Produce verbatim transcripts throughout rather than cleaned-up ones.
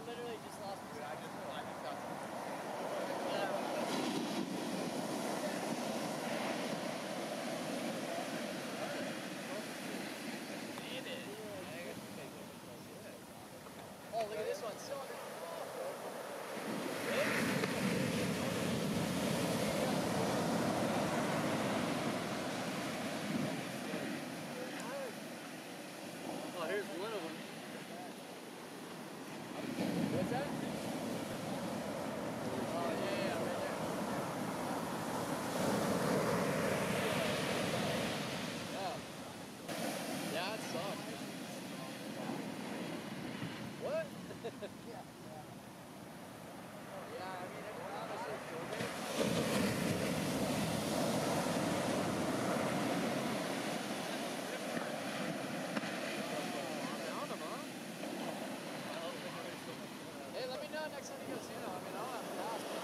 literally just lost my I just, I just got some. Oh, look at this one. So Oh, here's one of them. what's that? Oh, yeah, yeah, right there. Yeah. Yeah, it sucks. What? Yeah. Oh, yeah, I mean, every time I say Jordan. Hey, let me know next time you guys, you know, I mean, I don't have to pass, but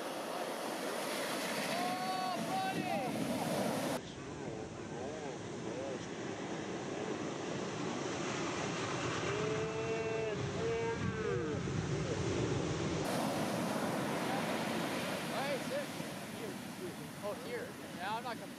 oh, buddy! Alright, sick. Oh, here. Yeah, I'm not coming.